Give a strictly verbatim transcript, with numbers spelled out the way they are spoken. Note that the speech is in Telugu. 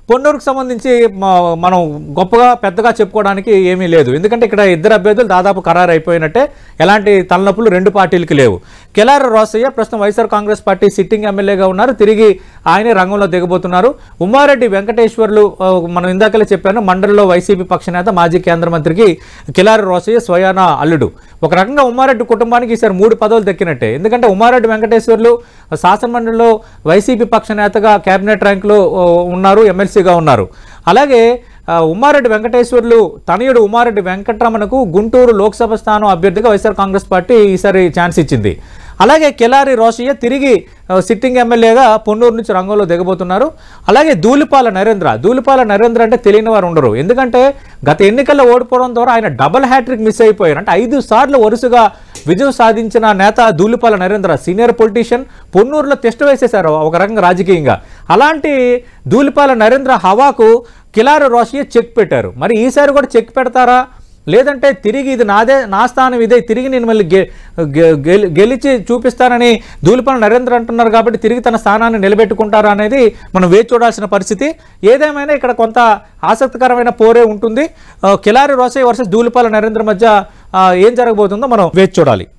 పొన్నూరుకు సంబంధించి మనం గొప్పగా పెద్దగా చెప్పుకోవడానికి ఏమీ లేదు. ఎందుకంటే ఇక్కడ ఇద్దరు అభ్యర్థులు దాదాపు ఖరారు అయిపోయినట్టే, ఎలాంటి తలనొప్పులు రెండు పార్టీలకి లేవు. కిలారి రోసయ్య ప్రస్తుతం వైఎస్ఆర్ కాంగ్రెస్ పార్టీ సిట్టింగ్ ఎమ్మెల్యేగా ఉన్నారు, తిరిగి ఆయనే రంగంలో దిగబోతున్నారు. ఉమ్మారెడ్డి వెంకటేశ్వర్లు మనం ఇందాకలే చెప్పాను, మండలిలో వైసీపీ పక్షనేత మాజీ కేంద్ర మంత్రికి కిలారి రోసయ్య స్వయాన అల్లుడు. ఒక రకంగా ఉమ్మారెడ్డి కుటుంబానికి ఈసారి మూడు పదవులు దక్కినట్టే. ఎందుకంటే ఉమ్మారెడ్డి వెంకటేశ్వర్లు శాసనమండలిలో వైసీపీ పక్షనేతగా కేబినెట్ ర్యాంకులో ఉన్నారు, ఎమ్మెల్సీగా ఉన్నారు. అలాగే ఉమ్మారెడ్డి వెంకటేశ్వర్లు తనయుడు ఉమ్మారెడ్డి వెంకటరమణకు గుంటూరు లోక్సభ స్థానం అభ్యర్థిగా వైఎస్ఆర్ కాంగ్రెస్ పార్టీ ఈసారి ఛాన్స్ ఇచ్చింది. అలాగే కిలారి రోసయ్య తిరిగి సిట్టింగ్ ఎమ్మెల్యేగా పొన్నూరు నుంచి రంగంలో దిగబోతున్నారు. అలాగే ధూళిపాల నరేంద్ర ధూళిపాల నరేంద్ర అంటే తెలియని వారు ఉండరు. ఎందుకంటే గత ఎన్నికల్లో ఓడిపోవడం ద్వారా ఆయన డబుల్ హ్యాట్రిక్ మిస్ అయిపోయారు. అంటే ఐదు సార్లు వరుసగా విజయం సాధించిన నేత ధూళిపాల నరేంద్ర, సీనియర్ పొలిటీషియన్, పొన్నూరులో టెస్ట్ వేసేశారు ఒక రకంగా రాజకీయంగా. అలాంటి ధూళిపాల నరేంద్ర హవాకు కిలారి రోసయ్య చెక్ పెట్టారు. మరి ఈసారి కూడా చెక్ పెడతారా, లేదంటే తిరిగి ఇది నాదే, నా స్థానం ఇదే, తిరిగి నేను మళ్ళీ గెలిచి చూపిస్తానని ధూళిపాల నరేంద్ర అంటున్నారు కాబట్టి తిరిగి తన స్థానాన్ని నిలబెట్టుకుంటారా అనేది మనం వేచి చూడాల్సిన పరిస్థితి. ఏదేమైనా ఇక్కడ కొంత ఆసక్తికరమైన పోరే ఉంటుంది. కిలారి రోసయ్య వర్సెస్ ధూళిపాల నరేంద్ర మధ్య ఏం జరగబోతుందో మనం వేచి చూడాలి.